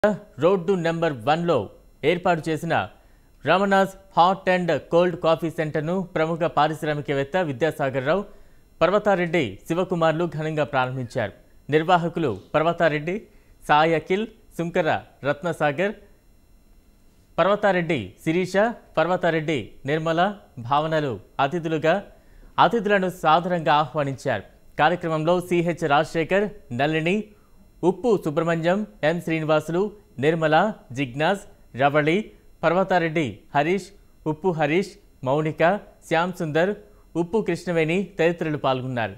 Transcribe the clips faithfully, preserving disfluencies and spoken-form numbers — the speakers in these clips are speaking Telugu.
రోడ్డు నెంబర్ వన్లో ఏర్పాటు చేసిన Ramana's hot and cold coffee సెంటర్ను ప్రముఖ పారిశ్రామికవేత్త విద్యాసాగర్ రావు, పర్వతారెడ్డి శివకుమార్లు ఘనంగా ప్రారంభించారు. నిర్వాహకులు పర్వతారెడ్డి, సాయి అఖిల్, సుంకర రత్నసాగర్, పర్వతారెడ్డి శిరీష, పర్వతారెడ్డి నిర్మల, భావనలు అతిథులుగా అతిథులను సాదరంగా ఆహ్వానించారు. కార్యక్రమంలో సిహెచ్ రాజశేఖర్, నళిని, ఉప్పు సుబ్రహ్మణ్యం, ఎం శ్రీనివాసులు, నిర్మల, జిగ్నాస్, రవళి, పర్వతారెడ్డి హరీష్, ఉప్పు హరీష్, మౌనిక, శ్యామ్ సుందర్, ఉప్పు కృష్ణవేణి తదితరులు పాల్గొన్నారు.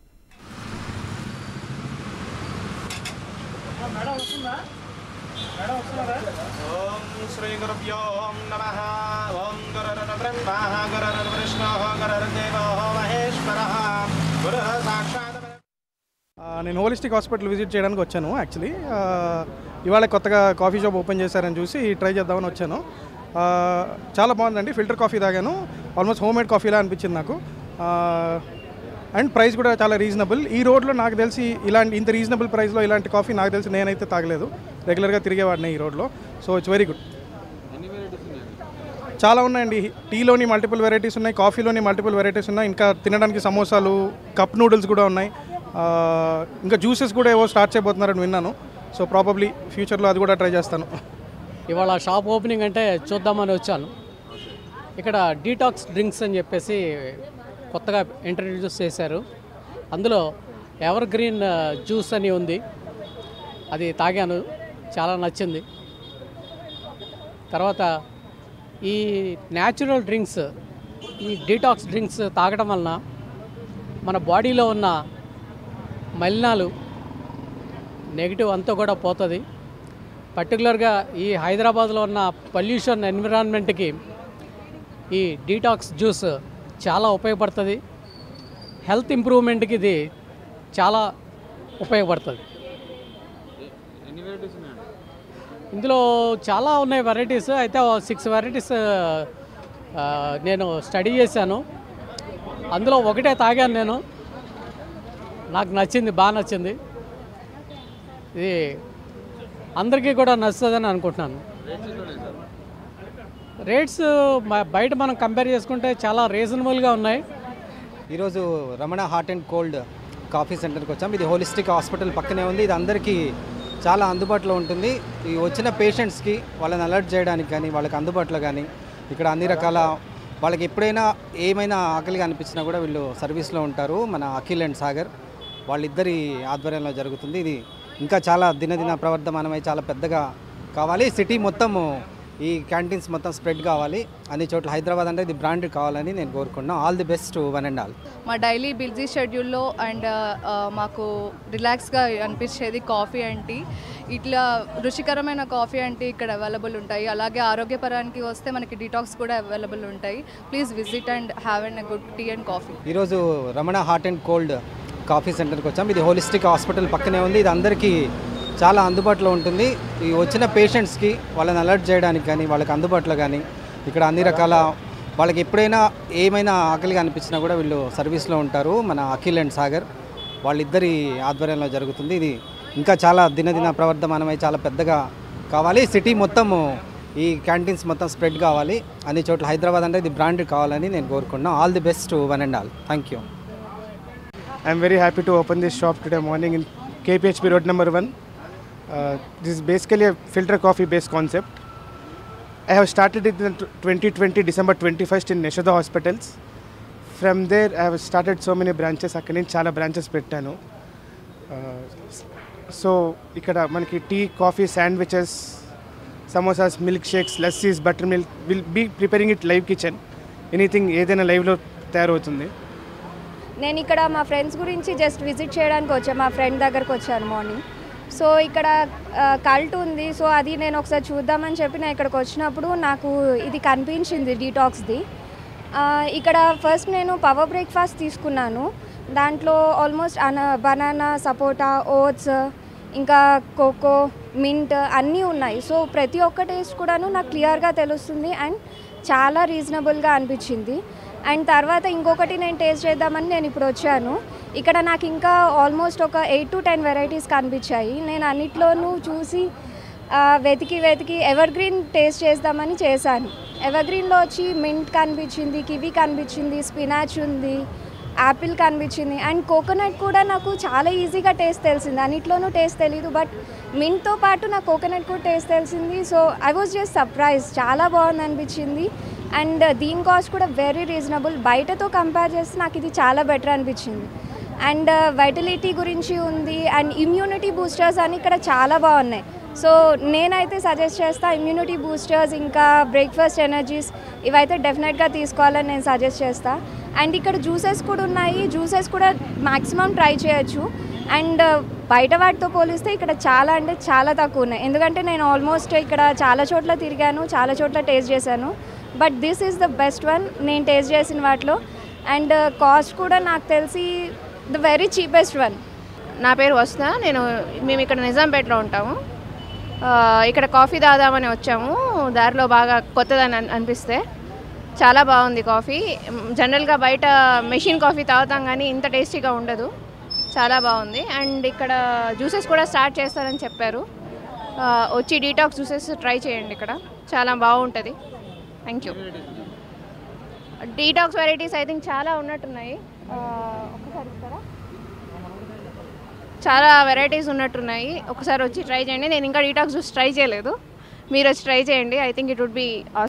నేను హోలిస్టిక్ హాస్పిటల్ విజిట్ చేయడానికి వచ్చాను. యాక్చువల్లీ ఇవాళ కొత్తగా కాఫీ షాప్ ఓపెన్ చేశారని చూసి ట్రై చేద్దామని వచ్చాను. చాలా బాగుందండి. ఫిల్టర్ కాఫీ తాగాను. ఆల్మోస్ట్ హోమ్ మేడ్ కాఫీలా అనిపించింది నాకు. అండ్ ప్రైస్ కూడా చాలా రీజనబుల్. ఈ రోడ్లో నాకు తెలిసి ఇలాంటి ఇంత రీజనబుల్ ప్రైస్లో ఇలాంటి కాఫీ నాకు తెలిసి నేనైతే తాగలేదు. రెగ్యులర్గా తిరిగేవాడిని ఈ రోడ్లో. So it's very good. చాలా ఉన్నాయండి. టీలోని మల్టిపుల్ వెరైటీస్ ఉన్నాయి, కాఫీలోని మల్టిపుల్ వెరైటీస్ ఉన్నాయి. ఇంకా తినడానికి సమోసాలు, కప్ నూడిల్స్ కూడా ఉన్నాయి. ఇంకా జ్యూసెస్ కూడా ఏవో స్టార్ట్ చేయబోతున్నారని విన్నాను. సో ప్రాబబ్లీ ఫ్యూచర్లో అది కూడా ట్రై చేస్తాను. ఇవాళ షాప్ ఓపెనింగ్ అంటే చూద్దామని వచ్చాను. ఇక్కడ డీటాక్స్ డ్రింక్స్ అని చెప్పేసి కొత్తగా ఇంట్రడ్యూస్ చేశారు. అందులో ఎవర్ గ్రీన్ జ్యూస్ అని ఉంది. అది తాగాను, చాలా నచ్చింది. తర్వాత ఈ న్యాచురల్ డ్రింక్స్, ఈ డీటాక్స్ డ్రింక్స్ తాగడం వలన మన బాడీలో ఉన్న మలినాలు, నెగిటివ్ అంతా కూడా పోతుంది. పర్టికులర్గా ఈ హైదరాబాద్లో ఉన్న పొల్యూషన్ ఎన్విరాన్మెంట్కి ఈ డీటాక్స్ జ్యూస్ చాలా ఉపయోగపడుతుంది. హెల్త్ ఇంప్రూవ్మెంట్కి ఇది చాలా ఉపయోగపడుతుంది. ఇందులో చాలా ఉన్నాయి వెరైటీస్. అయితే సిక్స్ వెరైటీస్ నేను స్టడీ చేశాను. అందులో ఒకటే తాగాను నేను. నాకు నచ్చింది, బాగా నచ్చింది. ఇది అందరికీ కూడా నచ్చుతుందని అనుకుంటున్నాను. రేట్స్ బయట మనం కంపేర్ చేసుకుంటే చాలా రీజనబుల్గా ఉన్నాయి. ఈరోజు Ramana hot and cold coffee సెంటర్కి వచ్చాం. ఇది హోలిస్టిక్ హాస్పిటల్ పక్కనే ఉంది. ఇది అందరికీ చాలా అందుబాటులో ఉంటుంది. ఈ వచ్చిన పేషెంట్స్కి వాళ్ళని అలర్ట్ చేయడానికి కానీ, వాళ్ళకి అందుబాటులో కానీ ఇక్కడ అన్ని రకాల, వాళ్ళకి ఎప్పుడైనా ఏమైనా ఆకలిగా అనిపించినా కూడా వీళ్ళు సర్వీస్లో ఉంటారు. మన అఖిల్ అండ్ సాగర్ వాళ్ళిద్దరి ఆధ్వర్యంలో జరుగుతుంది. ఇది ఇంకా చాలా దినదిన ప్రవర్ధమానమై చాలా పెద్దగా కావాలి. సిటీ మొత్తము ఈ క్యాంటీన్స్ మొత్తం స్ప్రెడ్ కావాలి. అన్ని చోట్ల హైదరాబాద్ అంటే ఇది బ్రాండ్ కావాలని నేను కోరుకున్నాను. All the best one and all. మా డైలీ బిజీ షెడ్యూల్లో అండ్ మాకు రిలాక్స్గా అనిపించేది కాఫీ అంటే. ఇట్లా రుచికరమైన కాఫీ అంటే ఇక్కడ అవైలబుల్ ఉంటాయి. అలాగే ఆరోగ్యపరానికి వస్తే మనకి డీటాక్స్ కూడా అవైలబుల్ ఉంటాయి. Please visit and have an good tea and coffee. ఈరోజు Ramana hot and cold coffee సెంటర్కి వచ్చాం. ఇది హోలిస్టిక్ హాస్పిటల్ పక్కనే ఉంది. ఇది అందరికీ చాలా అందుబాటులో ఉంటుంది. ఈ వచ్చిన పేషెంట్స్కి వాళ్ళని అలర్ట్ చేయడానికి కానీ, వాళ్ళకి అందుబాటులో కానీ ఇక్కడ అన్ని రకాల, వాళ్ళకి ఎప్పుడైనా ఏమైనా ఆకలిగా అనిపించినా కూడా వీళ్ళు సర్వీస్లో ఉంటారు. మన అఖిల్ అండ్ సాగర్ వాళ్ళిద్దరి ఆధ్వర్యంలో జరుగుతుంది. ఇది ఇంకా చాలా దినదిన ప్రవర్ధమానమై చాలా పెద్దగా కావాలి. సిటీ మొత్తము ఈ క్యాంటీన్స్ మొత్తం స్ప్రెడ్ కావాలి. అన్ని చోట్ల హైదరాబాద్ అంటే ఇది బ్రాండ్ కావాలని నేను కోరుకున్నాను. All the best one and all. Thank you. I'm very happy to open this shop today morning in K P H P road number one. Uh, this is basically a filter coffee based concept. I have started it in twenty twenty December twenty-first in Yashoda Hospitals. From there I have started so many branches. అక్కడి నుంచి చాలా బ్రాంచెస్ పెట్టాను. సో ఇక్కడ మనకి tea, coffee, sandwiches, samosas, milk shakes, lassis, butter milk will be preparing it live kitchen. Anything ఏదైనా లైవ్లో తయారవుతుంది. నేను ఇక్కడ మా ఫ్రెండ్స్ గురించి జస్ట్ విజిట్ చేయడానికి వచ్చాను. మా ఫ్రెండ్ దగ్గరకు వచ్చాను మార్నింగ్. సో ఇక్కడ కల్ట్ ఉంది. సో అది నేను ఒకసారి చూద్దామని చెప్పి నేను ఇక్కడికి వచ్చినప్పుడు నాకు ఇది కనిపించింది డీటాక్స్ది. ఇక్కడ ఫస్ట్ నేను పవర్ బ్రేక్ఫాస్ట్ తీసుకున్నాను. దాంట్లో ఆల్మోస్ట్ అన బనానా, సపోటా, ఓట్స్, ఇంకా కోకో, మింట్ అన్నీ ఉన్నాయి. సో ప్రతి ఒక్క టేస్ట్ కూడాను నాకు క్లియర్గా తెలుస్తుంది అండ్ చాలా రీజనబుల్గా అనిపించింది. అండ్ తర్వాత ఇంకొకటి నేను టేస్ట్ చేద్దామని నేను ఇప్పుడు వచ్చాను. ఇక్కడ నాకు ఇంకా ఆల్మోస్ట్ ఒక ఎయిట్ టు టెన్ వెరైటీస్ కనిపించాయి. నేను అన్నిట్లోనూ చూసి వెతికి వెతికి ఎవర్ గ్రీన్ టేస్ట్ చేద్దామని చేశాను. ఎవర్ గ్రీన్లో వచ్చి మింట్ కనిపించింది, కివీ కనిపించింది, స్పినాచ్ ఉంది, యాపిల్ కనిపించింది అండ్ కోకోనట్ కూడా నాకు చాలా ఈజీగా టేస్ట్ తెలిసింది. అన్నిట్లోనూ టేస్ట్ తెలీదు, బట్ మింట్తో పాటు నాకు కోకోనట్ కూడా టేస్ట్ తెలిసింది. So I was just surprise, చాలా బాగుంది అనిపించింది. అండ్ దీని కాస్ట్ కూడా వెరీ రీజనబుల్. బయటతో కంపేర్ చేస్తే నాకు ఇది చాలా బెటర్ అనిపించింది. అండ్ వైటలిటీ గురించి ఉంది అండ్ ఇమ్యూనిటీ బూస్టర్స్ అని ఇక్కడ చాలా బాగున్నాయి. సో నేనైతే సజెస్ట్ చేస్తా ఇమ్యూనిటీ బూస్టర్స్ ఇంకా బ్రేక్ఫాస్ట్ ఎనర్జీస్ ఇవైతే డెఫినెట్గా తీసుకోవాలని నేను సజెస్ట్ చేస్తా. అండ్ ఇక్కడ జ్యూసెస్ కూడా ఉన్నాయి, జ్యూసెస్ కూడా మ్యాక్సిమం ట్రై చేయొచ్చు. అండ్ బయట వాటితో పోలిస్తే ఇక్కడ చాలా అంటే చాలా తక్కువ ఉన్నాయి. ఎందుకంటే నేను ఆల్మోస్ట్ ఇక్కడ చాలా చోట్ల తిరిగాను, చాలా చోట్ల టేస్ట్ చేశాను, but this is the best one నేను టేస్ట్ చేసిన వాటిలో. అండ్ కాస్ట్ కూడా నాకు తెలిసి ద వెరీ చీపెస్ట్ వన్. నా పేరు వస్తా, నేను మేము ఇక్కడ నిజాంపేటలో ఉంటాము. ఇక్కడ కాఫీ తాగుదామని వచ్చాము, దారిలో బాగా కొత్తదని అనిపిస్తే చాలా బాగుంది కాఫీ. జనరల్గా బయట మెషిన్ కాఫీ తాగుతాం కానీ ఇంత టేస్టీగా ఉండదు, చాలా బాగుంది. అండ్ ఇక్కడ జ్యూసెస్ కూడా స్టార్ట్ చేస్తారని చెప్పారు, వచ్చి డీటాక్స్ జ్యూసెస్ ట్రై చేయండి, ఇక్కడ చాలా బాగుంటుంది. Thank you. Detox varieties I think చాలా ఉన్నట్టున్నాయి, ఒకసారి ఇస్తారా? చాలా వెరైటీస్ ఉన్నట్టున్నాయి, ఒకసారి వచ్చి ట్రై చేయండి. నేను ఇంకా డీటాక్స్ జ్యూస్ ట్రై చేయలేదు, మీరు వచ్చి ట్రై చేయండి. I think it would B